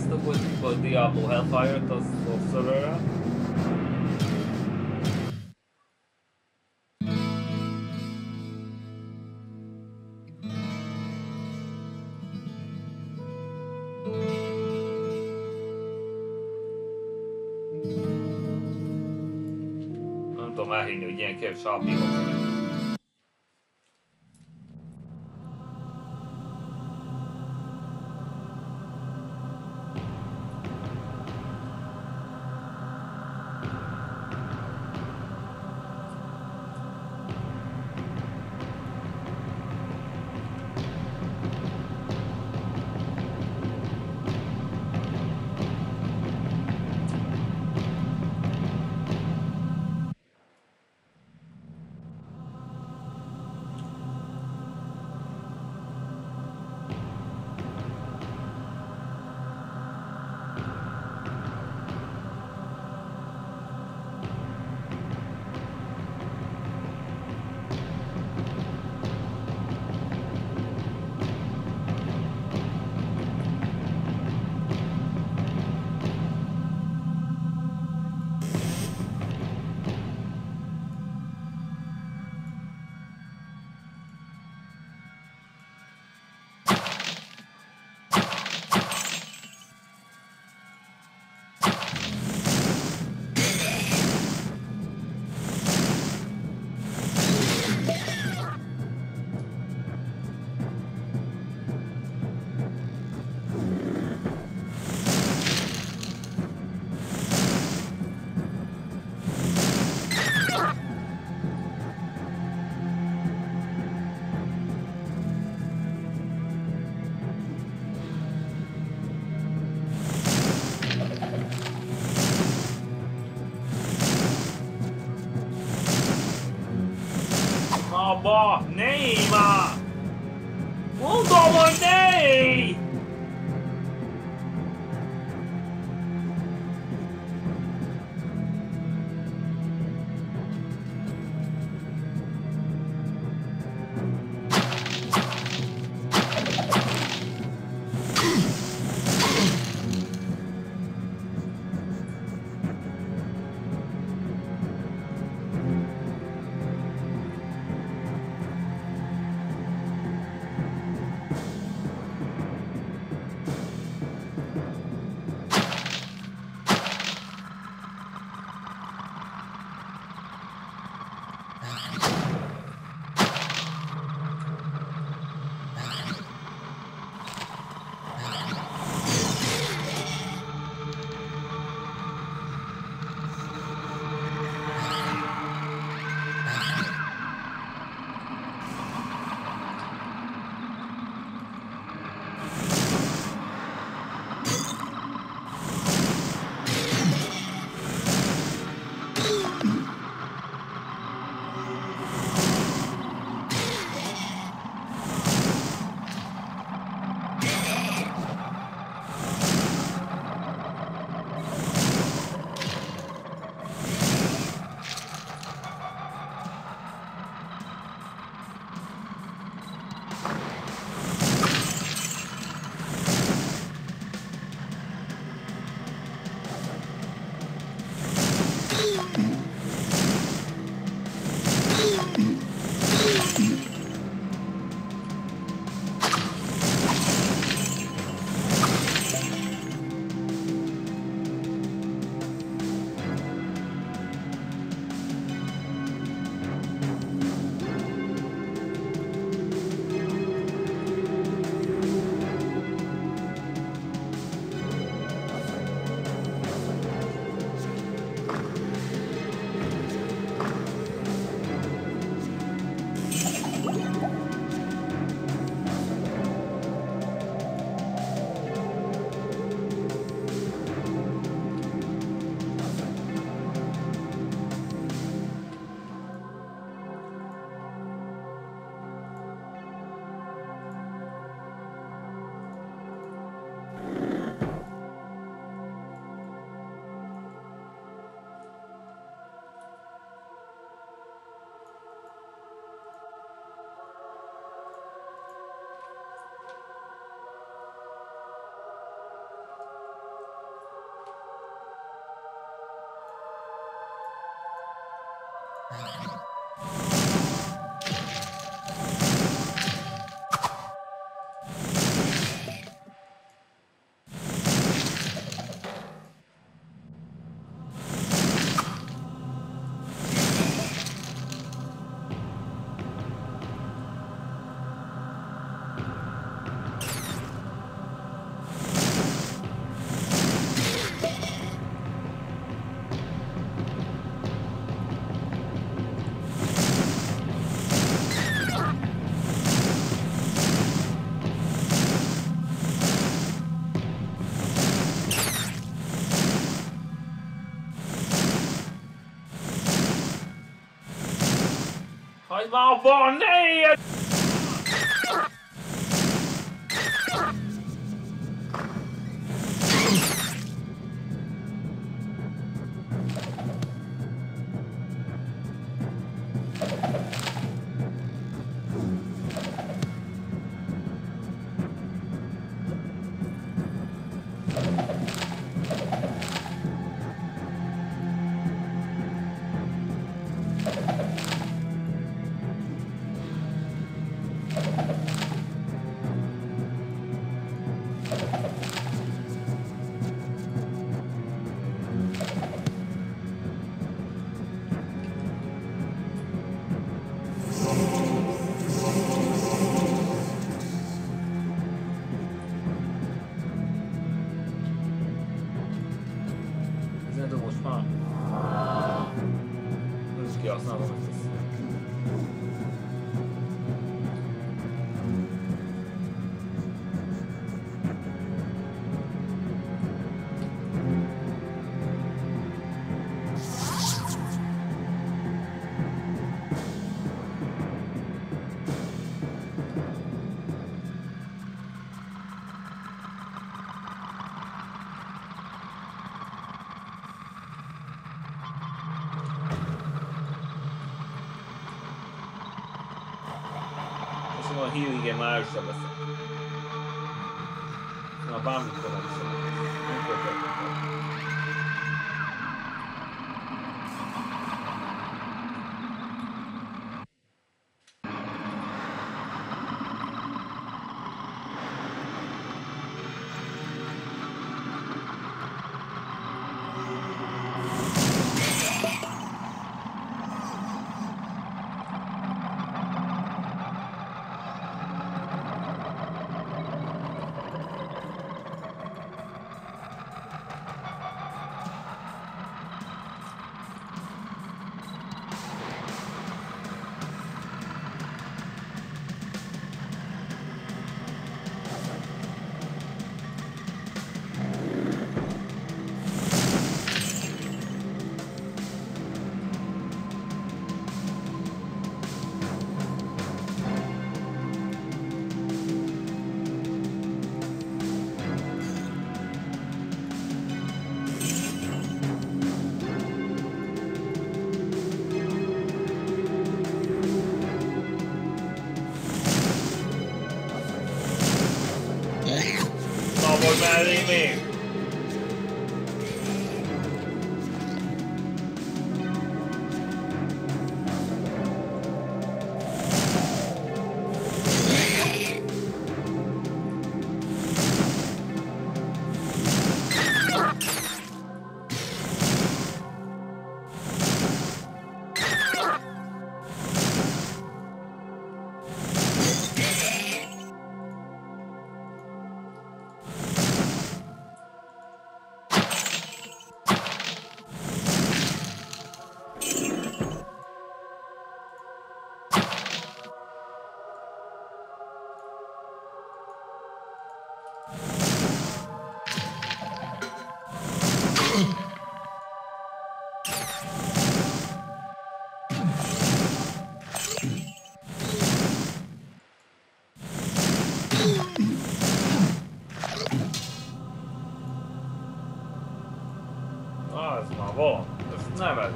Sziasztok, hogy a Diablo Hellfire-t az Sorcerer-rel. Nem tudom elhinni, hogy ilyen kevés AP van. Abba! Ne már! Mondom, hogy ne! Hagyj már abban, ne ilyet! A healing-e már sem veszek. Na, bármikor nem is nem kötök. Vagy mellé még! Az már van, ez nem ez.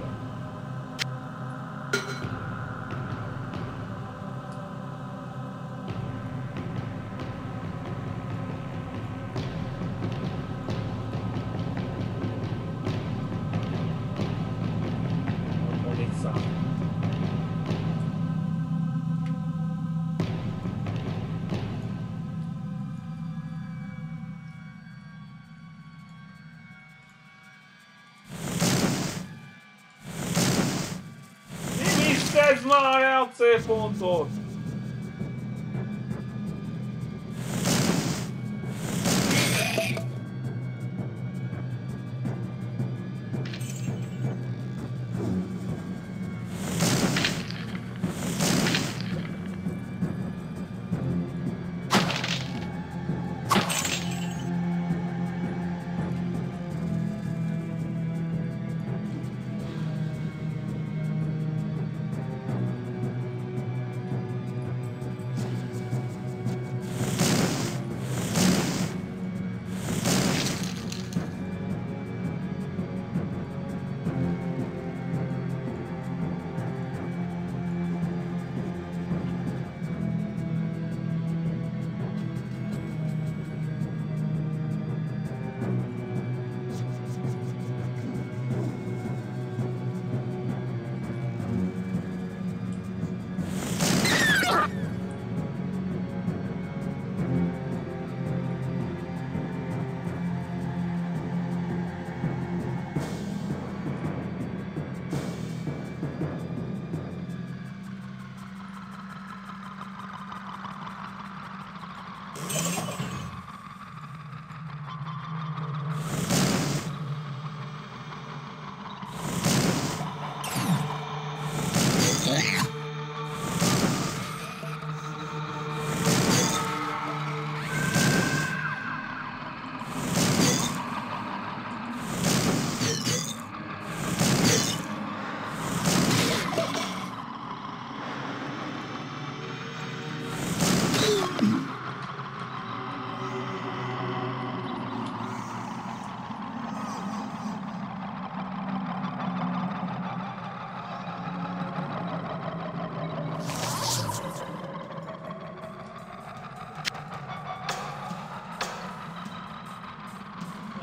Ez már el C-pontot!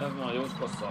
Ez nagyon fasza.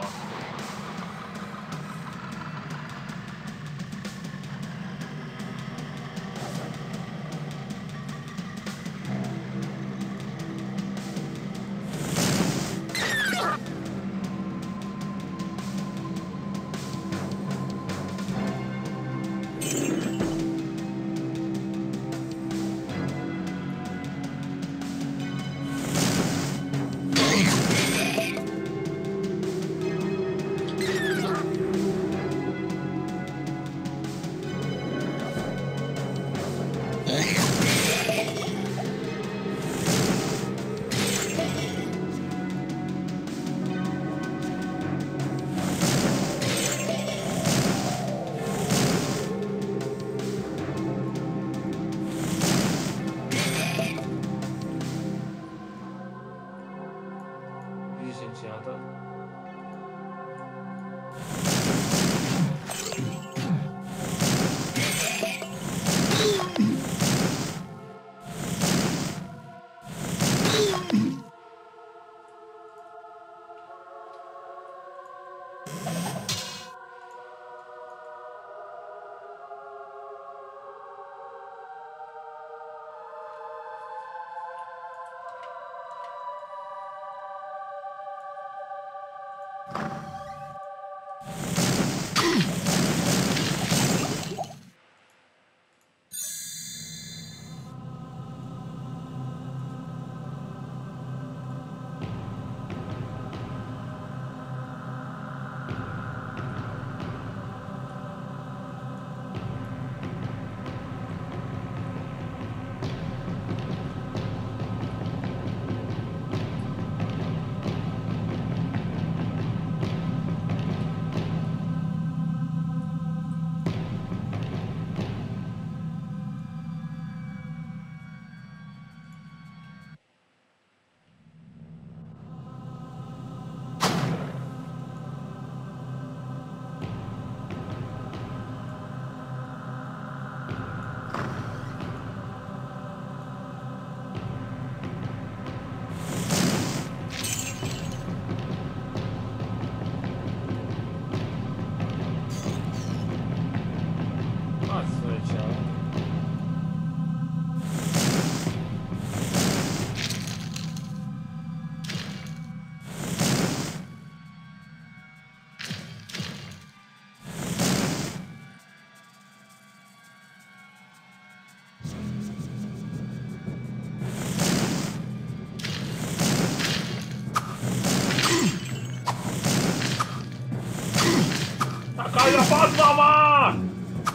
Akarja faszba van!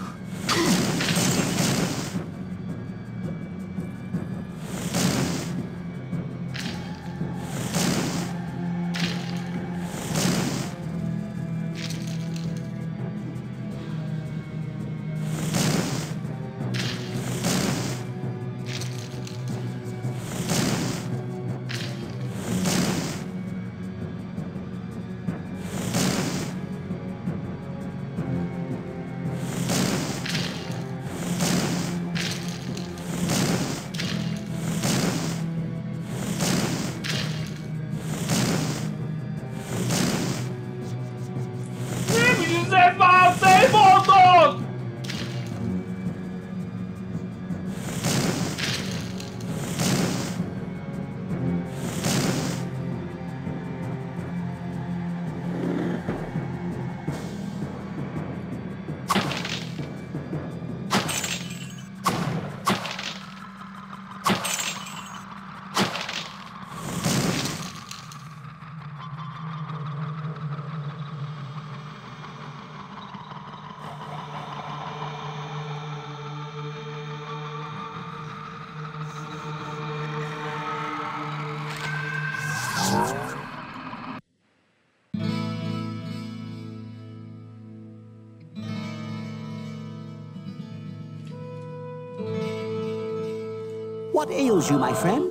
What ails you, my friend?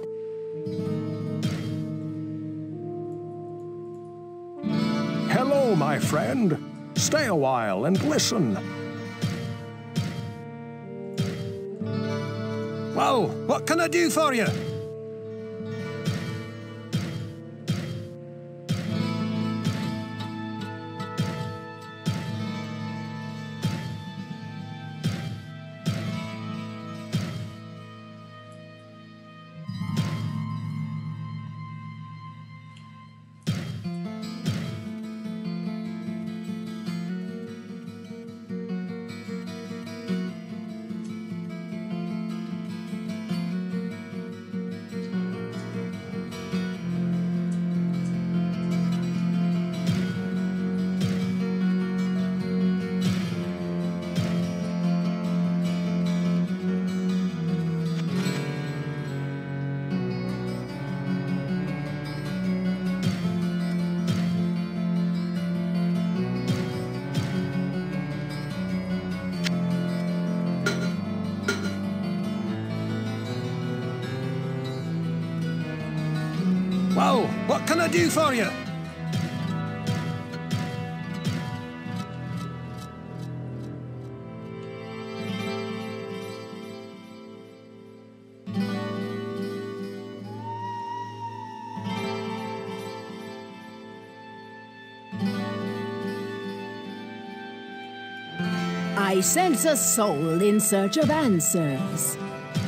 Hello, my friend. Stay a while and listen. Well, what can I do for you? Well, what can I do for you? I sense a soul in search of answers.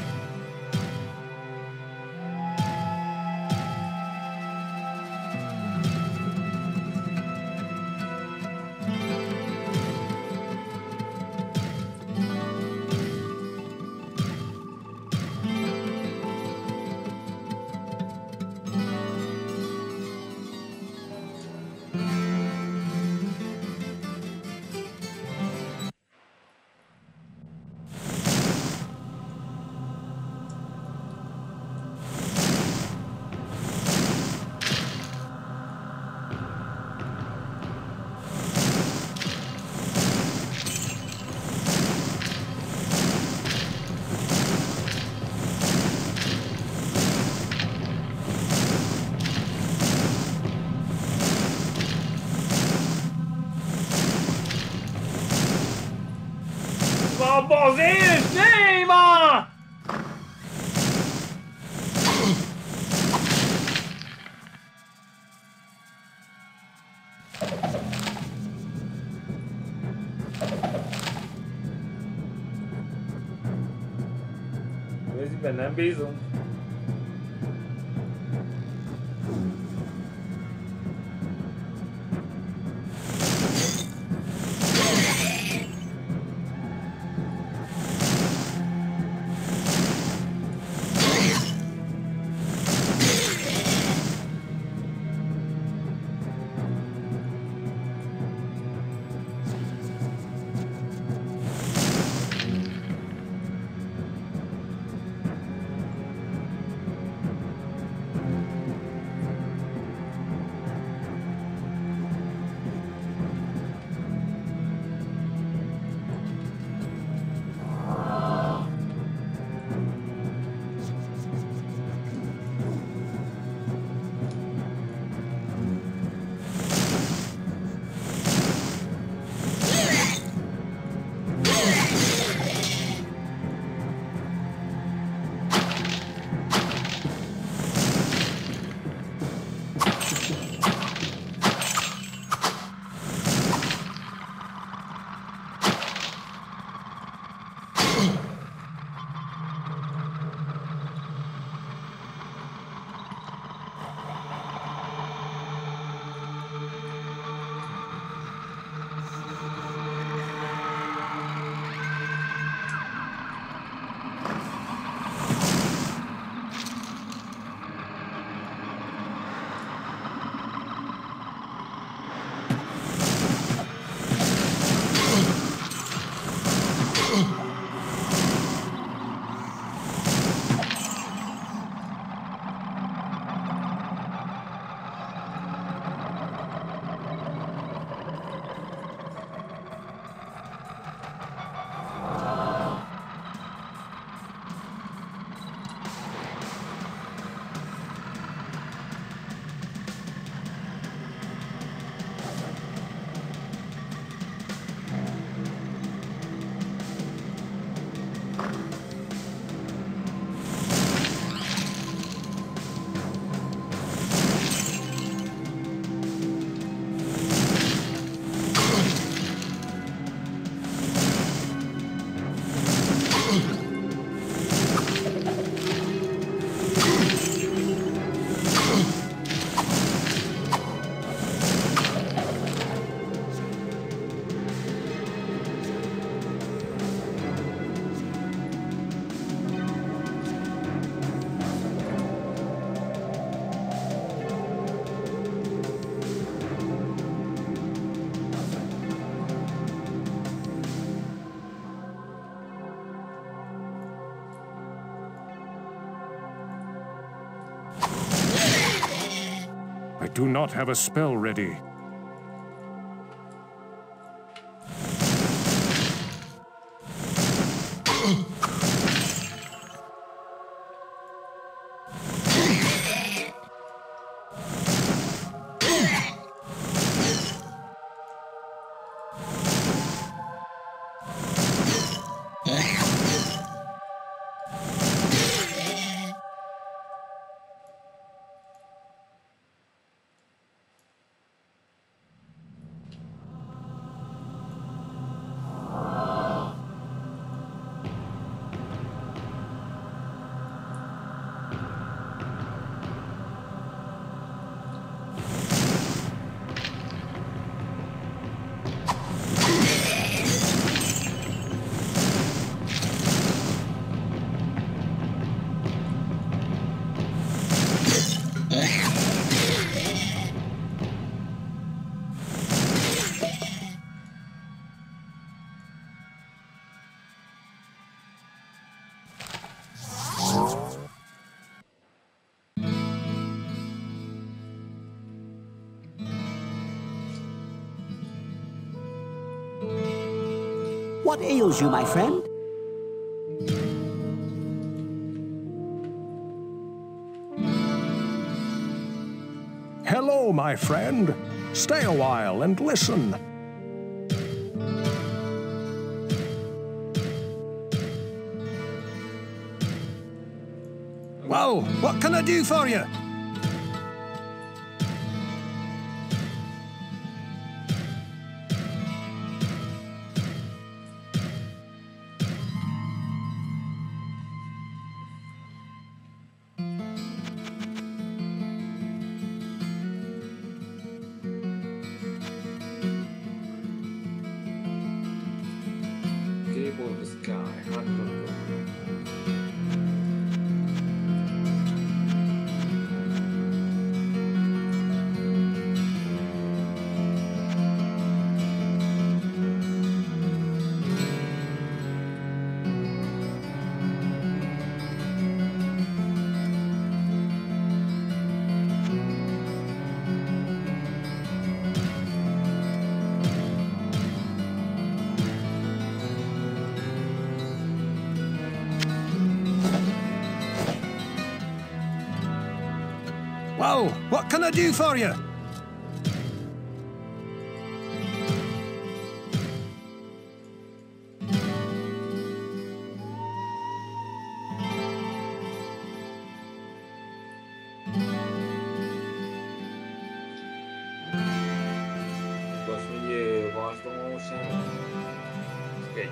Bozinho em cima! Őszben nem bízunk. I do not have a spell ready. What ails you, my friend? Hello, my friend. Stay a while and listen. Well, what can I do for you? Cable in the sky, hot cocoa. Well, what can I do for you? Gosto de voz do Ocean. Ok.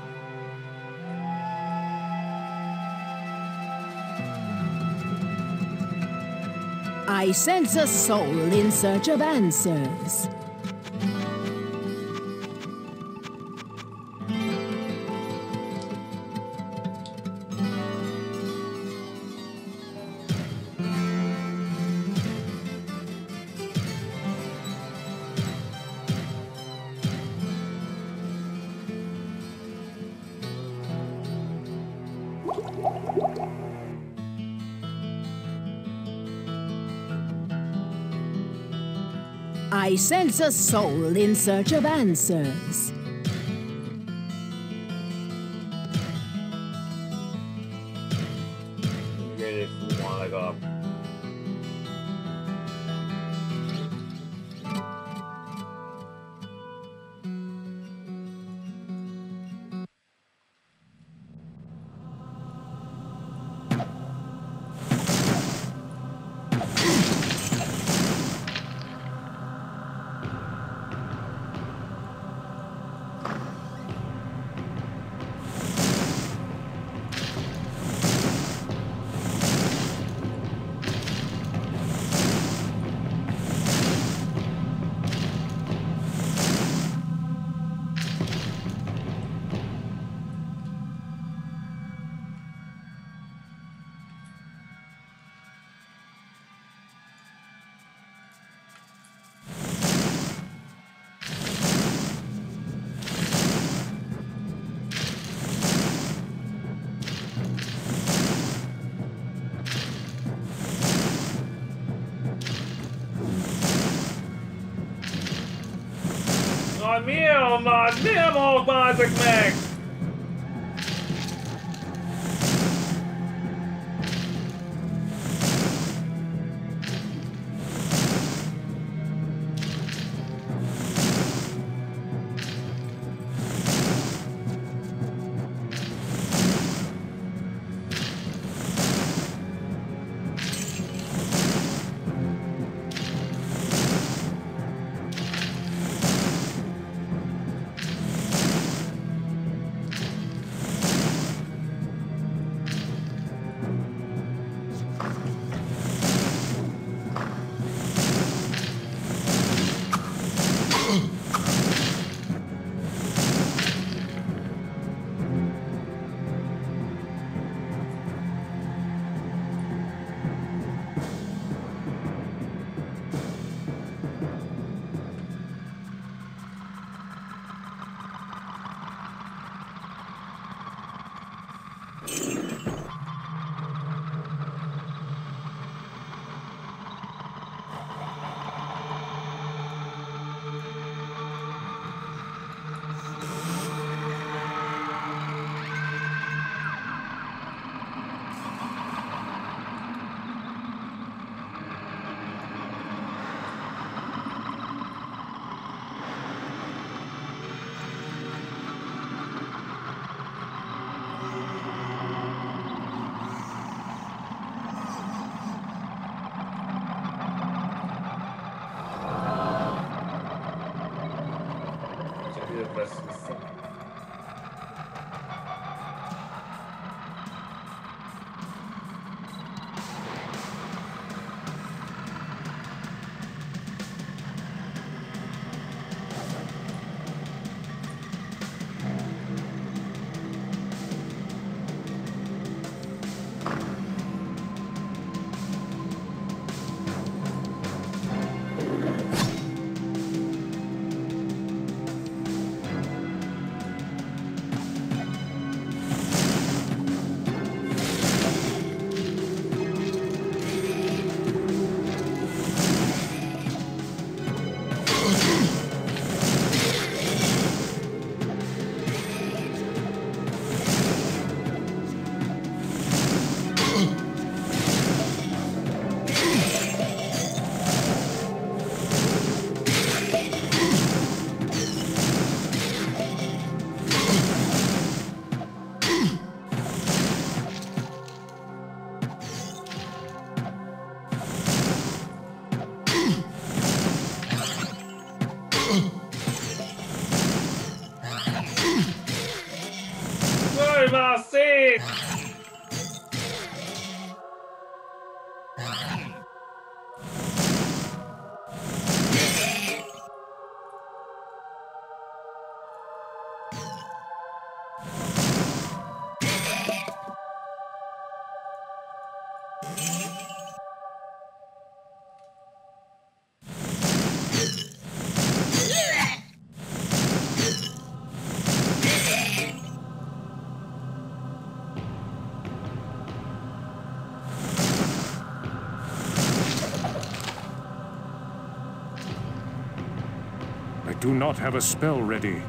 I sense a soul in search of answers. I sense a soul in search of answers. Ready for one leg up. Nem halkbázok meg! vesz vissza. Daj már szét! I do not have a spell ready.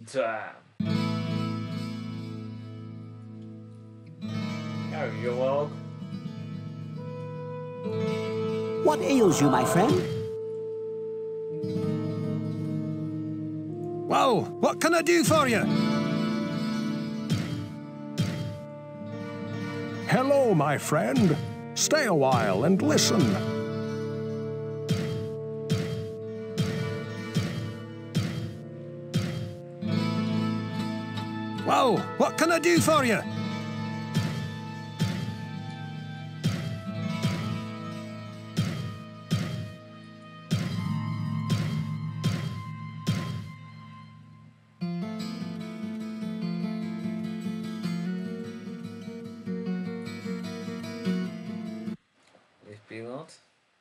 Damn. Jó valók. What ails you, my friend? Well, what can I do for you? Hello, my friend. Stay a while and listen. Well, what can I do for you? Egy pillanat.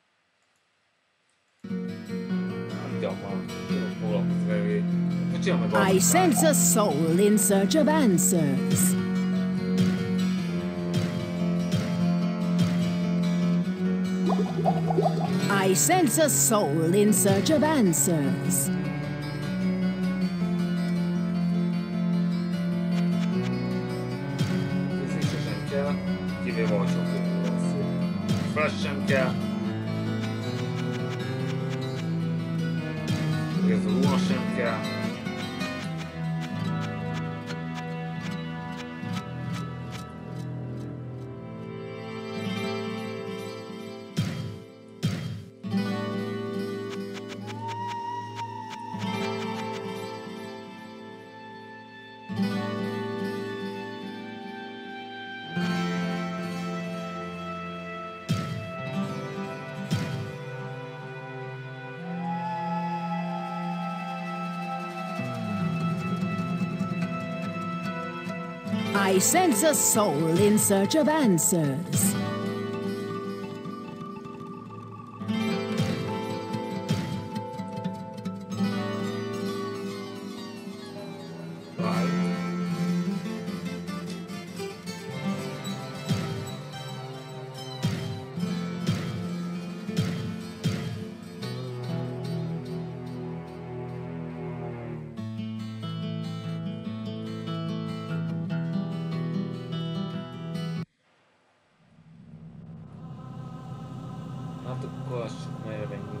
Adjam már. Tudok foglalkozni. Csinálom meg I sense a soul in search of answers. I sense a soul in search of answers. Fizése sem kell, kivéve a sok szó. Flash sem kell. Ez a luna sem kell. I sense a soul in search of answers. Hát akkor azt csak merre menjünk.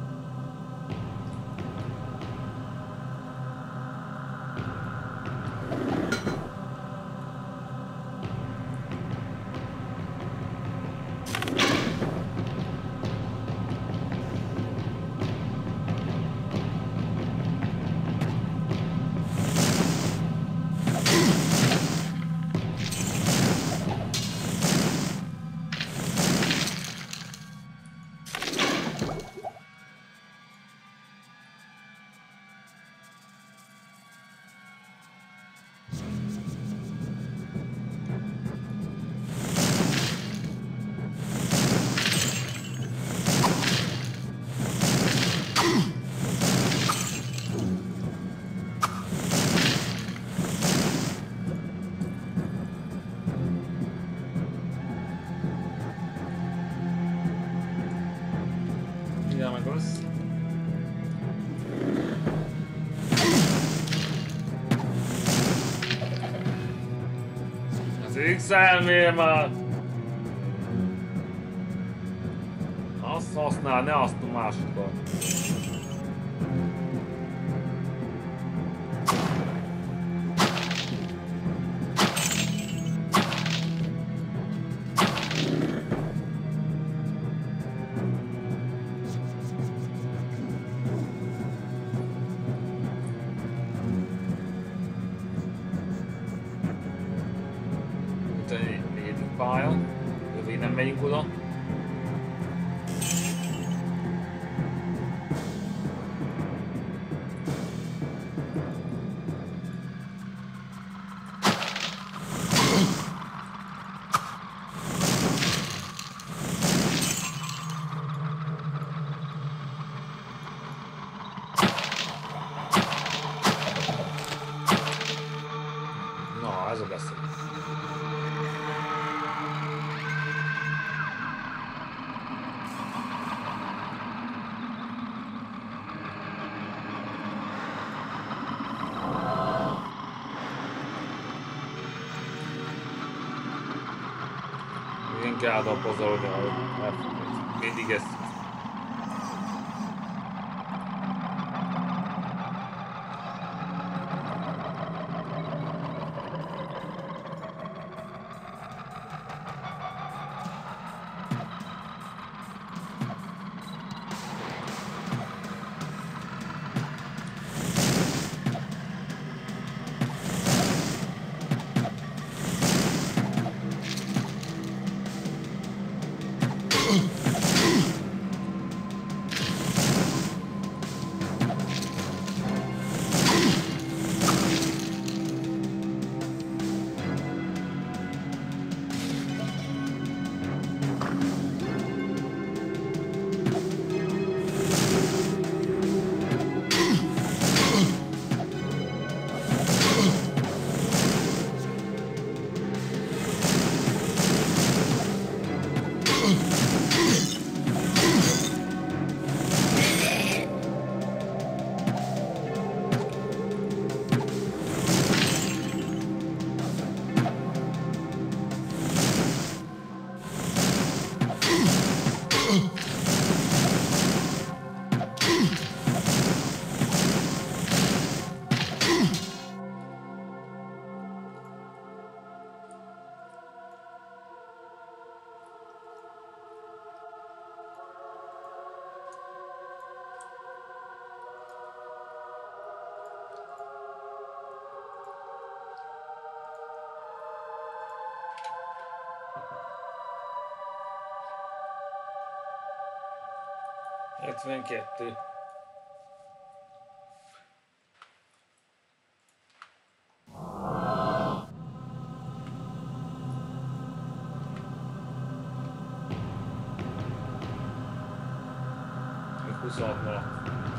Mindjárt megölsz. Az X-elmél már! Azt használ, ne azt a másikat. Negyedik pálya. Jövő nem megyünk oda. Na, ez a beszél. nem kell által pazarolni, ahogy mindig ezt. Kettő. Még 26 maradt.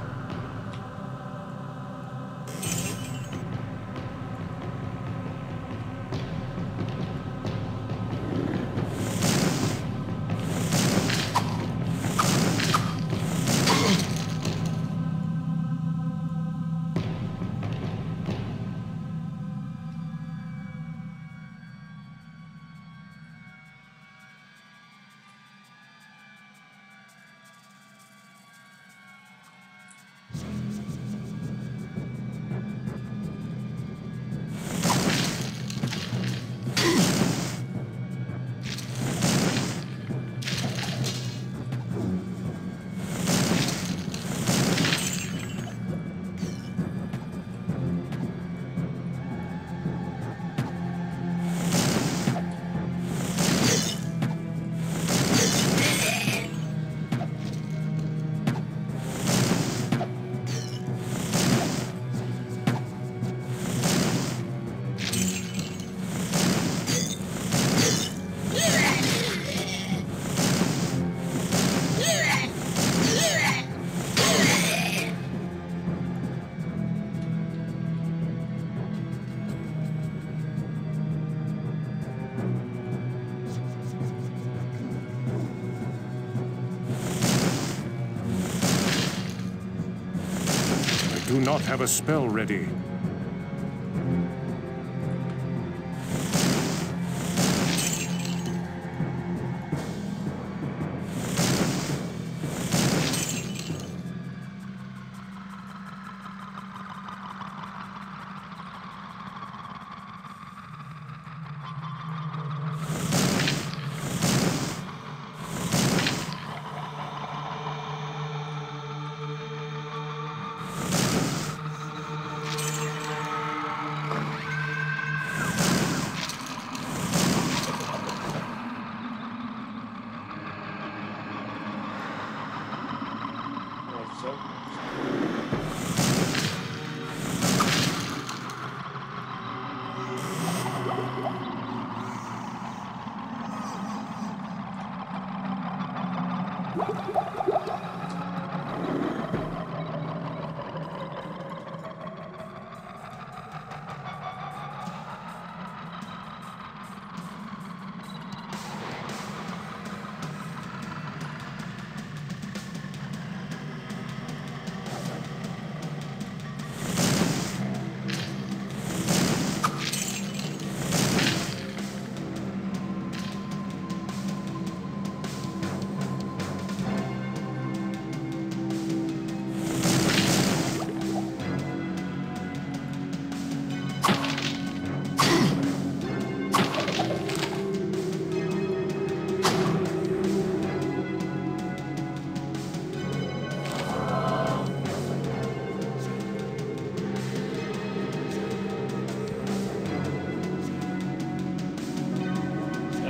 Do not have a spell ready.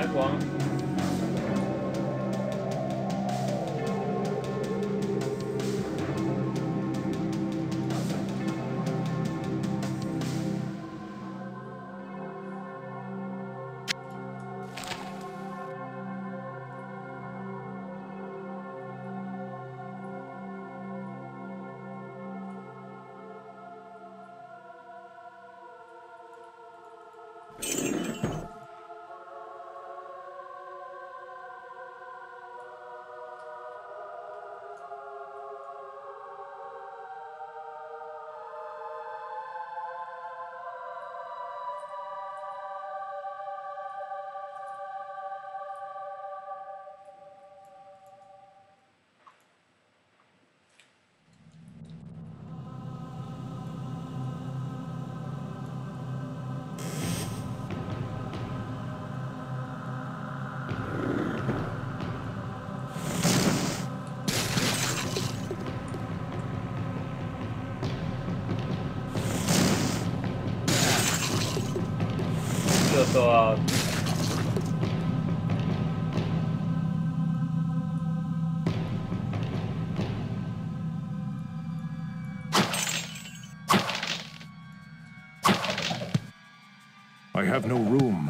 megvan. Tovább. I have no room.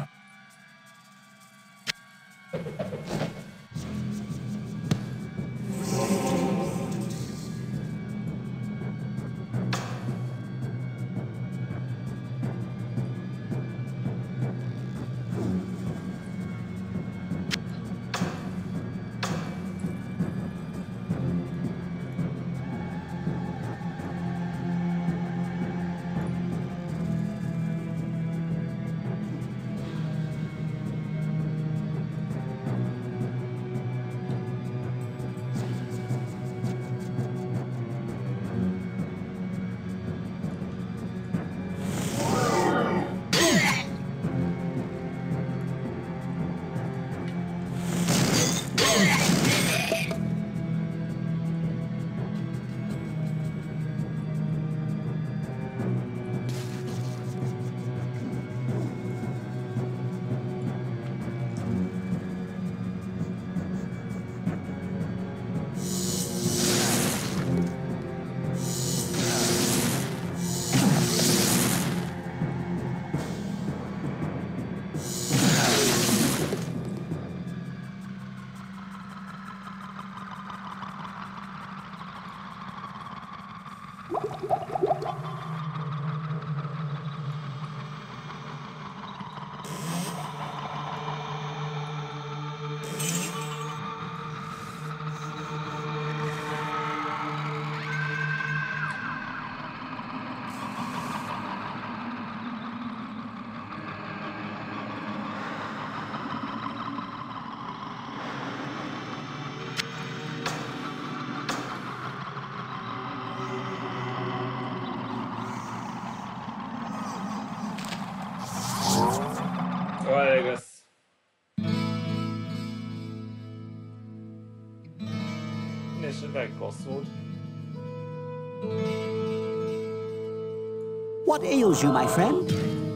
What ails you, my friend?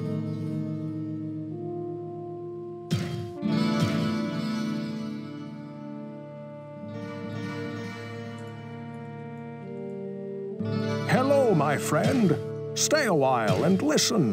Hello, my friend. Stay a while and listen.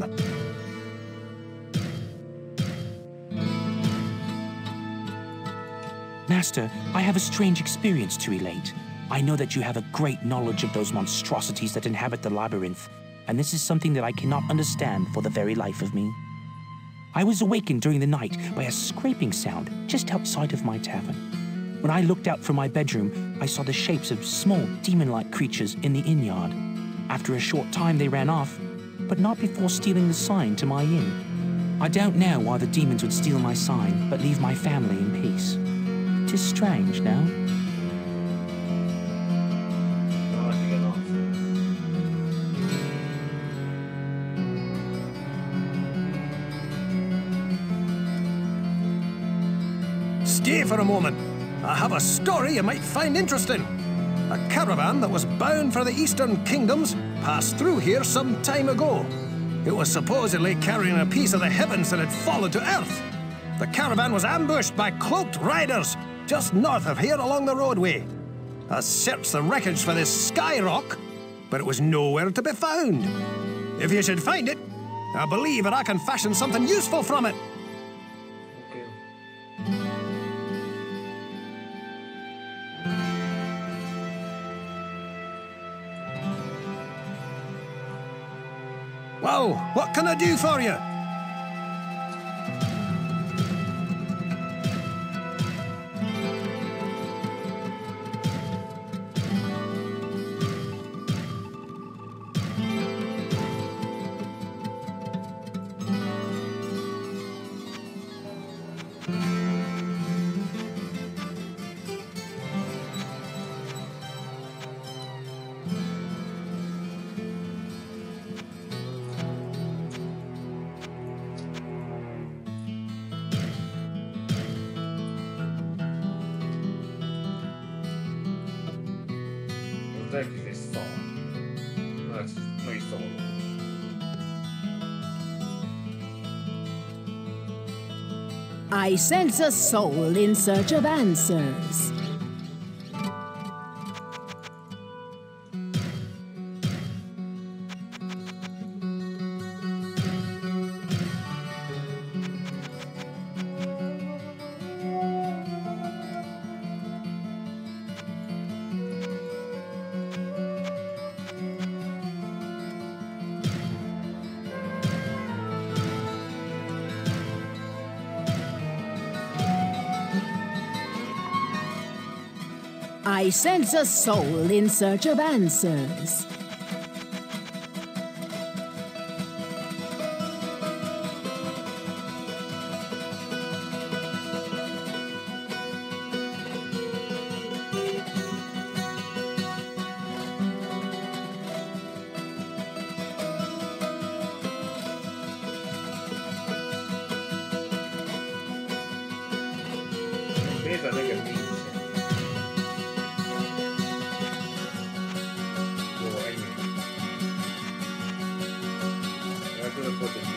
Master, I have a strange experience to relate. I know that you have a great knowledge of those monstrosities that inhabit the labyrinth, and this is something that I cannot understand for the very life of me. I was awakened during the night by a scraping sound just outside of my tavern. When I looked out from my bedroom, I saw the shapes of small, demon-like creatures in the inn yard. After a short time, they ran off, but not before stealing the sign to my inn. I don't know why the demons would steal my sign, but leave my family in peace. 'Tis strange, now. Stay for a moment. I have a story you might find interesting. A caravan that was bound for the Eastern Kingdoms passed through here some time ago. It was supposedly carrying a piece of the heavens that had fallen to earth. The caravan was ambushed by cloaked riders just north of here along the roadway. I searched the wreckage for this skyrock, but it was nowhere to be found. If you should find it, I believe that I can fashion something useful from it. Well, what can I do for you? I sense a soul in search of answers. I sense a soul in search of answers. Put it